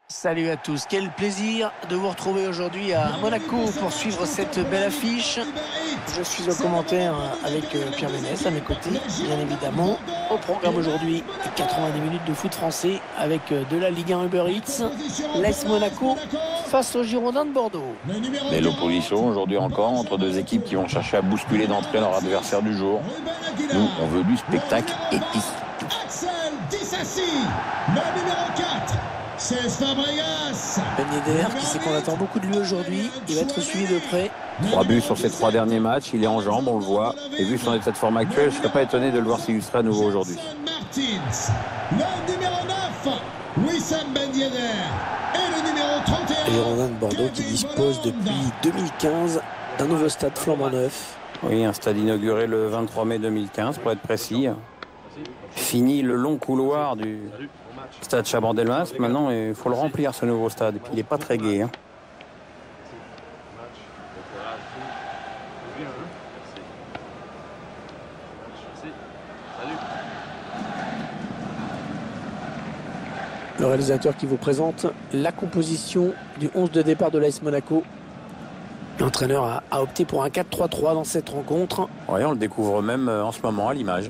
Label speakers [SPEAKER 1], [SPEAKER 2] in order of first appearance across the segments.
[SPEAKER 1] Salut à tous, quel plaisir de vous retrouver aujourd'hui à Monaco pour suivre cette belle affiche. Je suis au commentaire avec Pierre Ménès à mes côtés, bien évidemment. Au programme aujourd'hui, 90 minutes de foot français avec de la Ligue 1 Uber Eats. L'AS Monaco face aux Girondins de Bordeaux.
[SPEAKER 2] Belle opposition aujourd'hui encore entre deux équipes qui vont chercher à bousculer d'entrée leur adversaire du jour. Nous, on veut du spectacle épique.
[SPEAKER 3] Axel Disassi, le numéro 4. C'est Fabregas.
[SPEAKER 1] Ben Yedder, qui sait qu'on attend beaucoup de lui aujourd'hui, il va être suivi de près.
[SPEAKER 2] 3 buts sur ses 3 derniers matchs, il est en jambes, on le voit. Et vu son état de forme actuel, je ne serais pas étonné de le voir s'illustrer à nouveau aujourd'hui.
[SPEAKER 3] Martins, le numéro 9, Wissam Ben Yedder. Et le numéro 31.
[SPEAKER 1] Les Girondins de Bordeaux qui disposent depuis 2015 d'un nouveau stade flambant neuf.
[SPEAKER 2] Oui, un stade inauguré le 23 mai 2015, pour être précis. Fini le long couloir du stade Chaban-Delmas. Maintenant, il faut le remplir, ce nouveau stade. Et puis, il n'est pas très gai.
[SPEAKER 1] Le réalisateur qui vous présente la composition du 11 de départ de l'AS Monaco. L'entraîneur a opté pour un 4-3-3 dans cette rencontre.
[SPEAKER 2] Oui, on le découvre même en ce moment à l'image.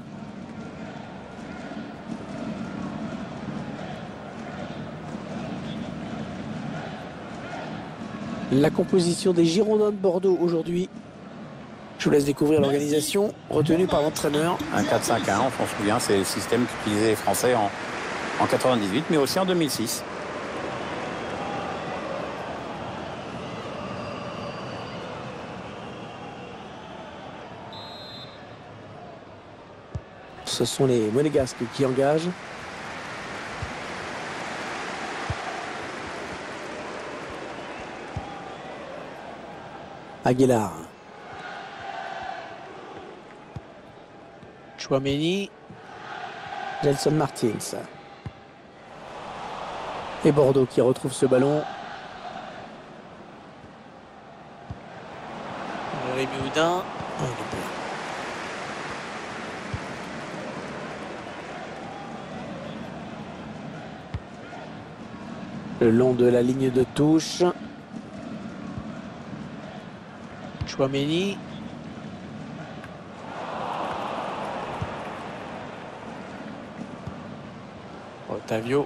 [SPEAKER 1] La composition des Girondins de Bordeaux aujourd'hui. Je vous laisse découvrir l'organisation retenue par l'entraîneur.
[SPEAKER 2] Un 4-5-1, on s'en souvient, c'est le système qu'utilisaient les Français en 98, mais aussi en 2006.
[SPEAKER 1] Ce sont les Monégasques qui engagent. Aguilar. Chouameni. Gelson Martins. Et Bordeaux qui retrouve ce ballon. Rémi Houdin. Oh, il est bon. Le long de la ligne de touche. Chouameni. Otavio.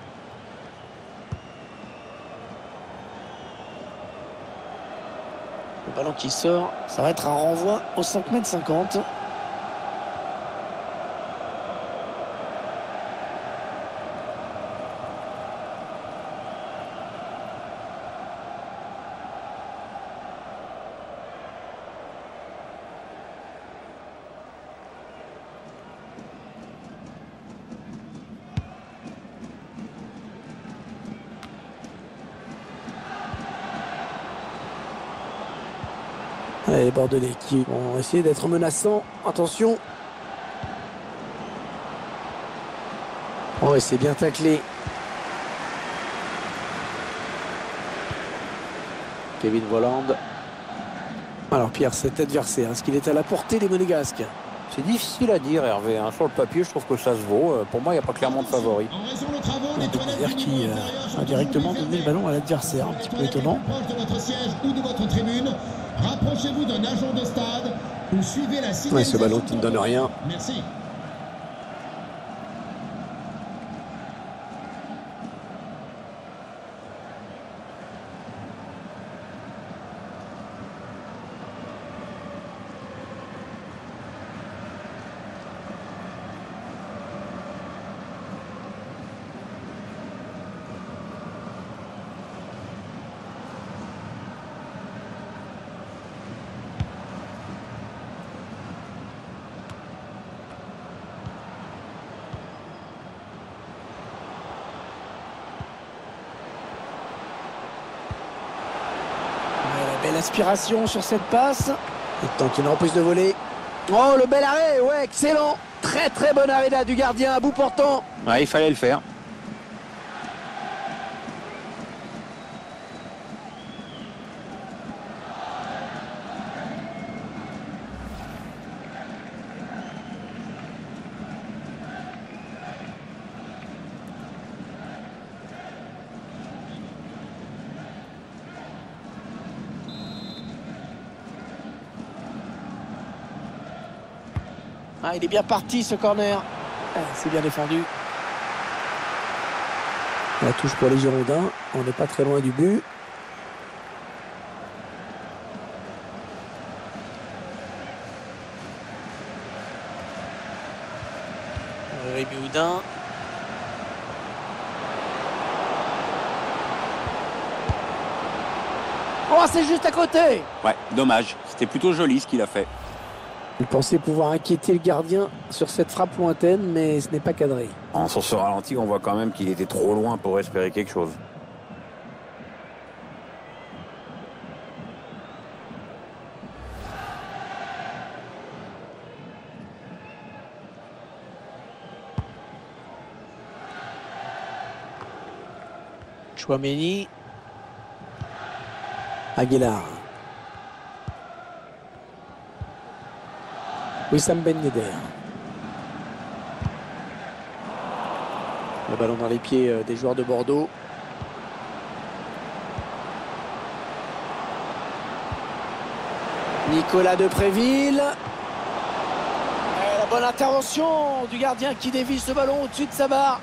[SPEAKER 1] Le ballon qui sort, ça va être un renvoi au 5,50 m. Allez, les Bordelais qui vont essayer d'être menaçants. Attention. Oh, et c'est bien taclé. Kevin Volland. Alors Pierre, cet adversaire, est-ce qu'il est à la portée des Monégasques?
[SPEAKER 2] C'est difficile à dire, Hervé. Sur le papier, je trouve que ça se vaut. Pour moi, il n'y a pas clairement de favori.
[SPEAKER 3] En raison de travaux, les
[SPEAKER 1] C'est-à-dire qui a directement donné le ballon à l'adversaire. Un petit peu étonnant.
[SPEAKER 3] proche de votre siège ou de votre tribune. Rapprochez-vous d'un agent de stade ou suivez la signalisation.
[SPEAKER 1] Ouais, ce ballon qui ne donne rien.
[SPEAKER 3] Merci.
[SPEAKER 1] Belle aspiration sur cette passe. Et tente une reprise de volée. Oh, le bel arrêt, ouais, excellent. Très très bon arrêt là du gardien à bout portant.
[SPEAKER 2] Ouais, il fallait le faire.
[SPEAKER 1] Ah, il est bien parti ce corner. Ah, c'est bien défendu. La touche pour les Girondins. On n'est pas très loin du but. Rémi Houdin. Oh, c'est juste à côté.
[SPEAKER 2] Ouais, dommage. C'était plutôt joli ce qu'il a fait.
[SPEAKER 1] Il pensait pouvoir inquiéter le gardien sur cette frappe lointaine, mais ce n'est pas cadré.
[SPEAKER 2] Sur ce ralenti, on voit quand même qu'il était trop loin pour espérer quelque chose.
[SPEAKER 1] Chouameni. Aguilar. Wissam Ben Yedder. Le ballon dans les pieds des joueurs de Bordeaux. Nicolas Depréville. La bonne intervention du gardien qui dévie ce ballon au-dessus de sa barre.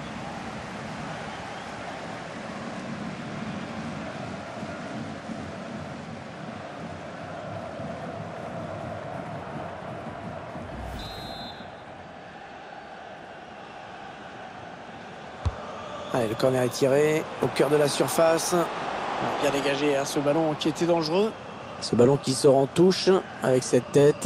[SPEAKER 1] Allez, le corner est tiré au cœur de la surface. Bien dégagé ce ballon qui était dangereux. Ce ballon qui sort en touche avec cette tête.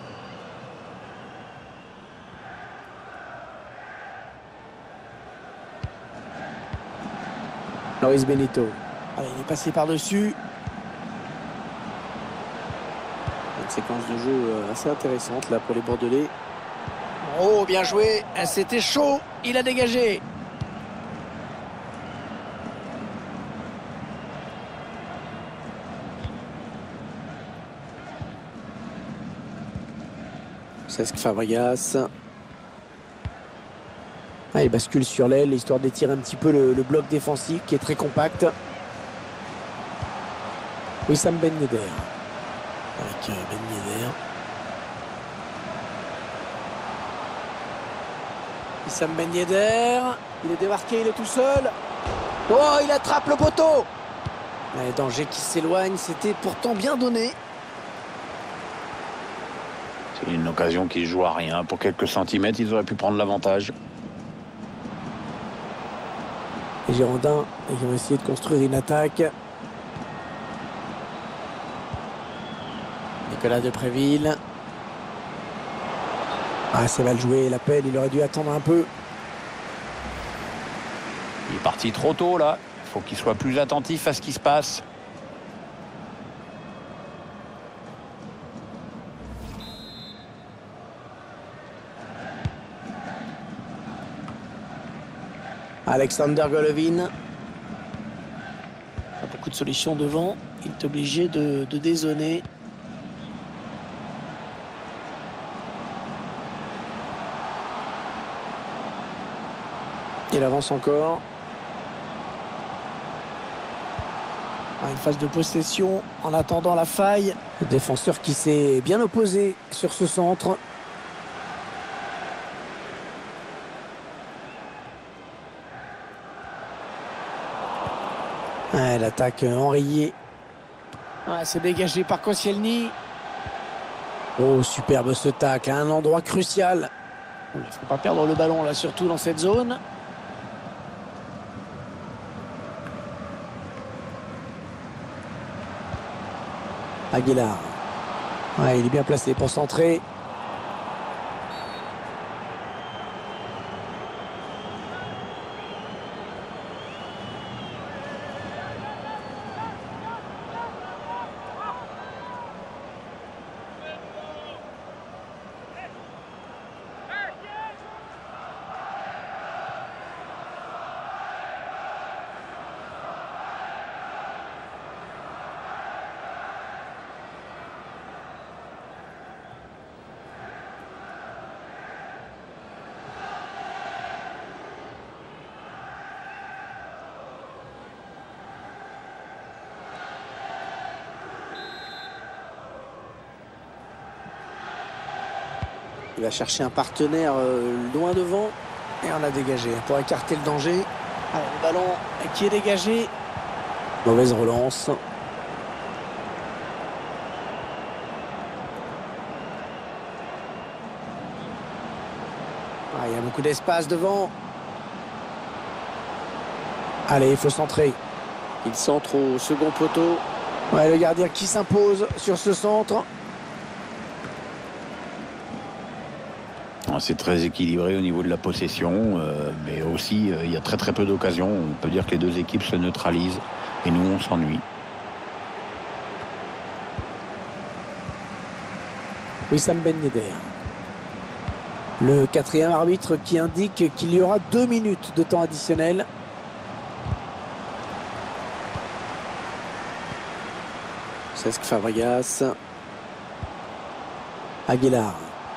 [SPEAKER 1] Loris Benito. Allez, il est passé par-dessus. Une séquence de jeu assez intéressante là pour les Bordelais. Oh, bien joué. C'était chaud. Il a dégagé. Cesc Fabregas. Ah, il bascule sur l'aile, histoire d'étirer un petit peu le bloc défensif qui est très compact. Wissam Ben Yedder. Avec Ben Yedder. Wissam Ben Yedder. Il est démarqué, il est tout seul. Oh, il attrape le poteau. Les dangers qui s'éloignent, c'était pourtant bien donné.
[SPEAKER 2] C'est une occasion qui joue à rien. Pour quelques centimètres, ils auraient pu prendre l'avantage.
[SPEAKER 1] Les Girondins, ils vont essayer de construire une attaque. Nicolas Depréville. Ah, c'est mal joué, l'appel, il aurait dû attendre un peu.
[SPEAKER 2] Il est parti trop tôt là. Il faut qu'il soit plus attentif à ce qui se passe.
[SPEAKER 1] Alexander Golovin. Pas beaucoup de solutions devant. Il est obligé de dézonner. Il avance encore. Une phase de possession en attendant la faille. Le défenseur qui s'est bien opposé sur ce centre. Ouais, l'attaque enrayée. Ouais, c'est dégagé par Koscielny. Oh, superbe ce tacle, à un endroit crucial. Il ne faut pas perdre le ballon là, surtout dans cette zone. Aguilar. Ouais, il est bien placé pour centrer. Il va chercher un partenaire loin devant. Et on a dégagé pour écarter le danger. Allez, le ballon qui est dégagé. Mauvaise relance. Ah, il y a beaucoup d'espace devant. Allez, il faut centrer. Il centre au second poteau. Ouais, le gardien qui s'impose sur ce centre.
[SPEAKER 4] C'est très équilibré au niveau de la possession, mais aussi il y a très peu d'occasions. On peut dire que les deux équipes se neutralisent et nous on s'ennuie.
[SPEAKER 1] Wissam Ben Yedder. Le quatrième arbitre qui indique qu'il y aura 2 minutes de temps additionnel. Cesc Fabregas. Aguilar.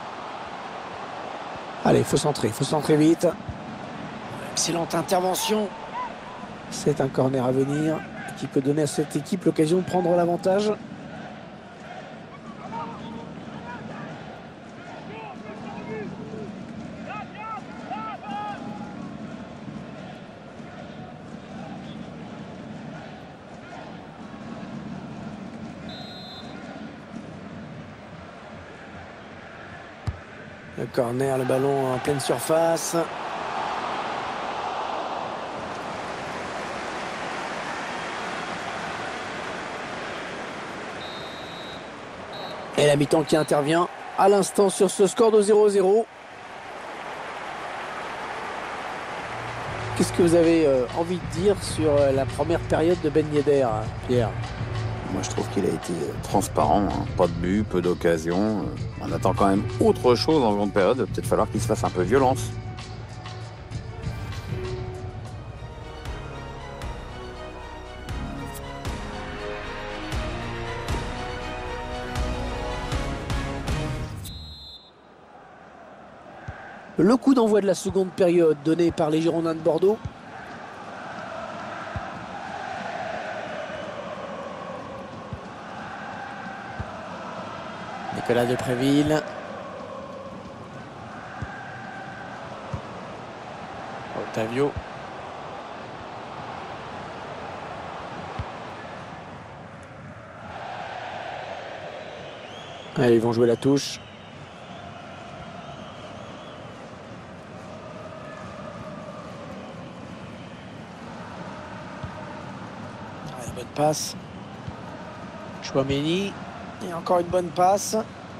[SPEAKER 1] Allez, il faut centrer vite. Excellente intervention. C'est un corner à venir qui peut donner à cette équipe l'occasion de prendre l'avantage. Le corner, le ballon en pleine surface. Et la mi-temps qui intervient à l'instant sur ce score de 0-0. Qu'est-ce que vous avez envie de dire sur la première période de Ben Yedder, Pierre?
[SPEAKER 2] Moi, je trouve qu'il a été transparent, hein. Pas de but, peu d'occasions. On attend quand même autre chose en seconde période. Il va peut-être falloir qu'il se fasse un peu violence.
[SPEAKER 1] Le coup d'envoi de la seconde période donné par les Girondins de Bordeaux. Nicolas Depréville. Otavio. Allez, ils vont jouer la touche. Allez, bonne passe. Chouameni. Et encore une bonne passe.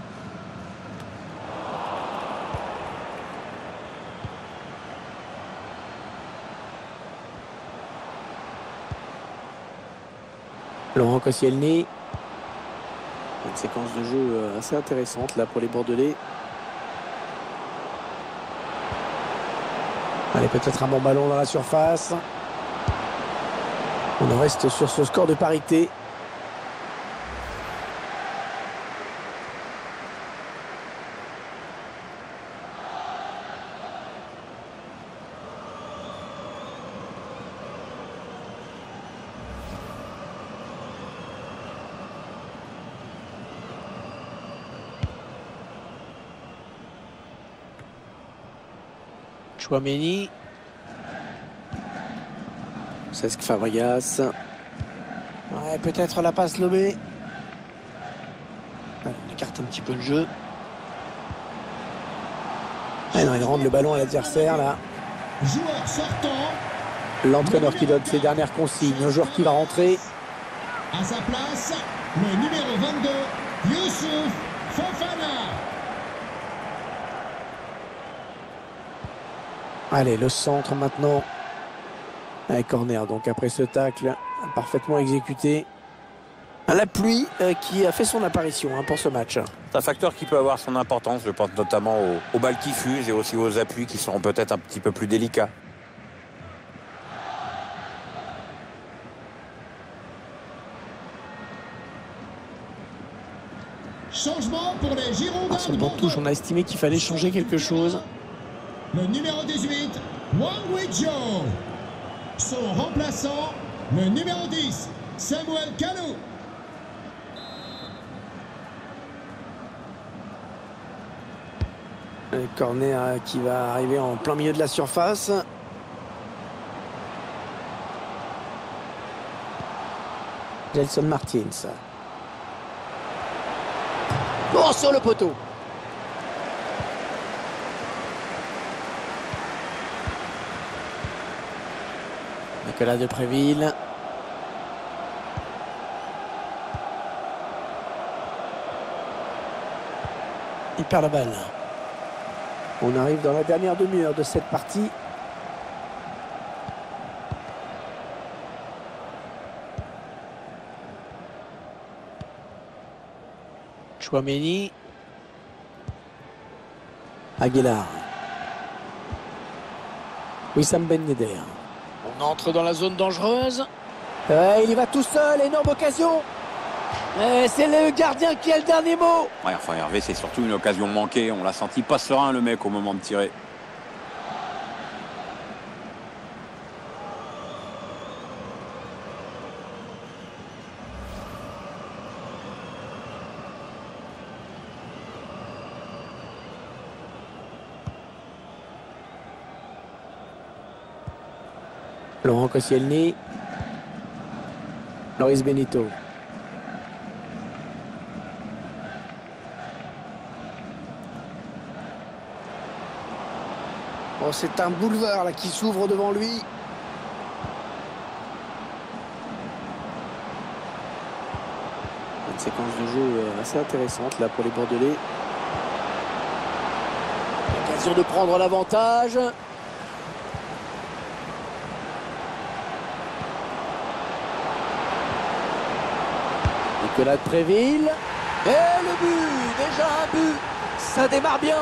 [SPEAKER 1] Laurent Koscielny. Une séquence de jeu assez intéressante là pour les Bordelais. Allez, peut-être un bon ballon dans la surface. On en reste sur ce score de parité. Chouameni. Cesc Fabregas. Ouais, peut-être la passe lobée. On écarte un petit peu le jeu. Ouais, non, il rend le ballon à l'adversaire là.
[SPEAKER 3] Joueur sortant.
[SPEAKER 1] L'entraîneur qui donne ses dernières consignes au joueur qui va rentrer.
[SPEAKER 3] À sa place, le numéro 22, Youssouf Fofana.
[SPEAKER 1] Allez, le centre maintenant. Avec corner, donc après ce tacle parfaitement exécuté. La pluie qui a fait son apparition pour ce match.
[SPEAKER 2] C'est un facteur qui peut avoir son importance. Je pense notamment aux balles qui fusent et aussi aux appuis qui seront peut-être un petit peu plus délicats.
[SPEAKER 3] Changement pour les Girondins.
[SPEAKER 1] Sur le banc de touche, on a estimé qu'il fallait changer quelque chose.
[SPEAKER 3] Le numéro 18, Wang Weizhou. Son remplaçant, le numéro 10, Samuel Kalou.
[SPEAKER 1] Le corner qui va arriver en plein milieu de la surface. Gelson Martins. Oh, sur le poteau. Nicolas Depréville. Il perd la balle. On arrive dans la dernière demi-heure de cette partie. Chouameni. Aguilar. Wissam Ben Yedder. On entre dans la zone dangereuse. Il y va tout seul, énorme occasion. C'est le gardien qui a le dernier mot.
[SPEAKER 4] Ouais, enfin Hervé, c'est surtout une occasion manquée. On l'a senti pas serein le mec au moment de tirer.
[SPEAKER 1] Laurent Koscielny. Loris Benito. Oh, c'est un boulevard là qui s'ouvre devant lui. Une séquence de jeu assez intéressante là pour les Bordelais. L'occasion de prendre l'avantage. Nicolas Depréville. Et le but, déjà un but. Ça démarre bien.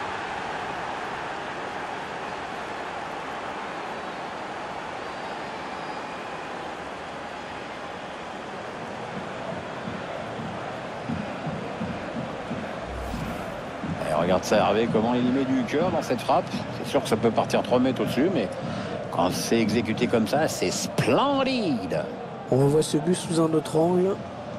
[SPEAKER 4] Regarde ça Hervé, comment il y met du cœur dans cette frappe. C'est sûr que ça peut partir 3 mètres au-dessus, mais quand c'est exécuté comme ça, c'est splendide.
[SPEAKER 1] On revoit ce but sous un autre angle.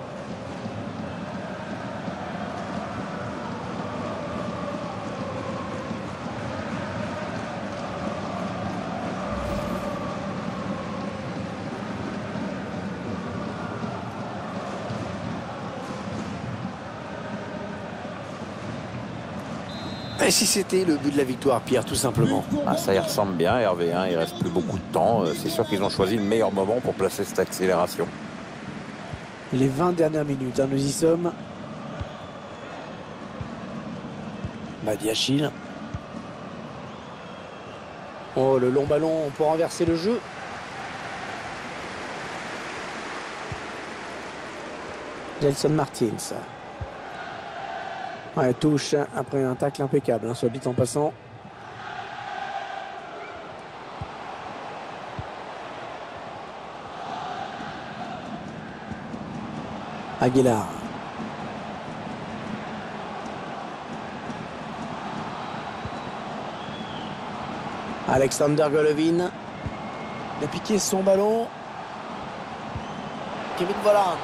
[SPEAKER 1] Et si c'était le but de la victoire, Pierre, tout simplement.
[SPEAKER 4] Ah, ça y ressemble bien, Hervé. Hein. Il reste plus beaucoup de temps. C'est sûr qu'ils ont choisi le meilleur moment pour placer cette accélération.
[SPEAKER 1] Les 20 dernières minutes, nous y sommes. Badiachil. Oh, le long ballon pour renverser le jeu. Gelson Martins. Ouais, touche après un tacle impeccable, soit dit en passant. Aguilar. Alexander Golovin. Il a piqué son ballon. Kevin Volland.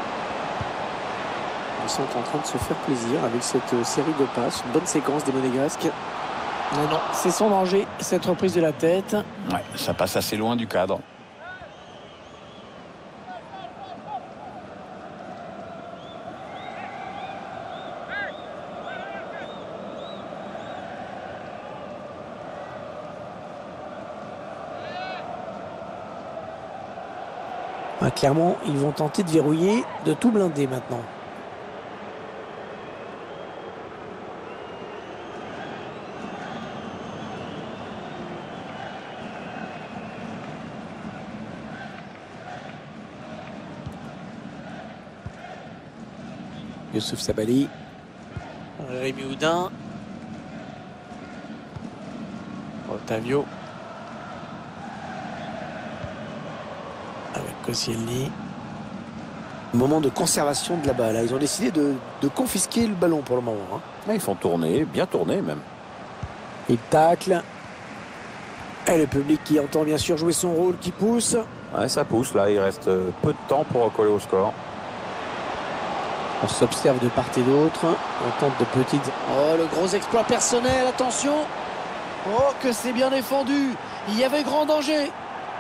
[SPEAKER 1] Ils sont en train de se faire plaisir avec cette série de passes. Une bonne séquence des Monégasques. Non, c'est son danger, cette reprise de la tête.
[SPEAKER 4] Ouais, ça passe assez loin du cadre.
[SPEAKER 1] Clairement, ils vont tenter de verrouiller, de tout blinder maintenant. Youssouf Sabaly. Rémi Houdin. Otavio. Avec Koscielny. Moment de conservation de la balle. Ils ont décidé de confisquer le ballon pour le moment.
[SPEAKER 4] Ils font tourner, bien tourner même.
[SPEAKER 1] Il tacle. Et le public qui entend bien sûr jouer son rôle, qui pousse.
[SPEAKER 4] Ouais, ça pousse là, il reste peu de temps pour recoller au score.
[SPEAKER 1] On s'observe de part et d'autre. On tente de petites... Oh, le gros exploit personnel, attention. Oh, que c'est bien défendu. Il y avait grand danger.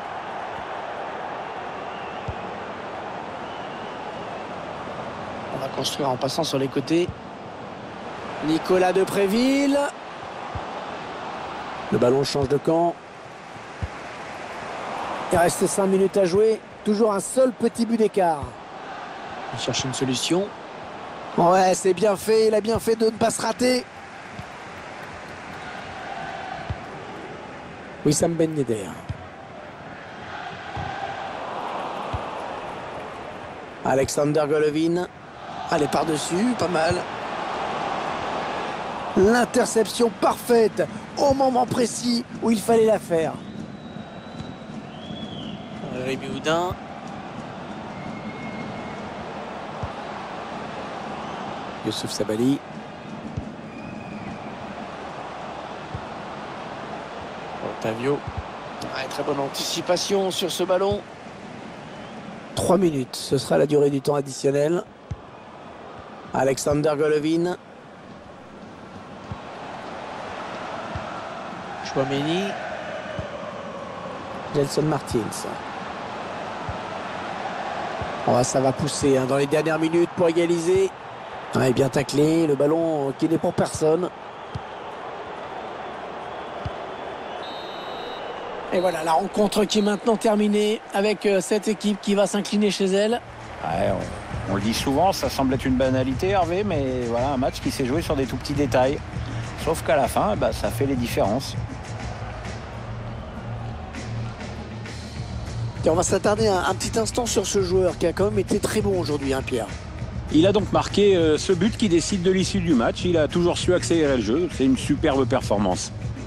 [SPEAKER 1] On va construire en passant sur les côtés. Nicolas Depréville. Le ballon change de camp. Il reste 5 minutes à jouer. Toujours un seul petit but d'écart. Il cherche une solution. Ouais, c'est bien fait. Il a bien fait de ne pas se rater. Wissam Ben Yedder. Alexander Golovin. Allez, par-dessus, pas mal. L'interception parfaite au moment précis où il fallait la faire. Rémi Houdin. Youssouf Sabaly. Otavio. Ouais, très bonne anticipation sur ce ballon. 3 minutes, ce sera la durée du temps additionnel. Alexander Golovin. Chouameni. Gelson Martins. Oh, ça va pousser hein, dans les dernières minutes pour égaliser. Ouais, bien taclé, le ballon qui n'est pour personne. Et voilà, la rencontre qui est maintenant terminée avec cette équipe qui va s'incliner chez elle.
[SPEAKER 4] Ouais, on le dit souvent, ça semble être une banalité, Hervé, mais voilà, un match qui s'est joué sur des tout petits détails. Sauf qu'à la fin, bah, ça fait les différences.
[SPEAKER 1] Et on va s'attarder un petit instant sur ce joueur qui a quand même été très bon aujourd'hui, hein, Pierre.
[SPEAKER 5] Il a donc marqué ce but qui décide de l'issue du match. Il a toujours su accélérer le jeu. C'est une superbe performance.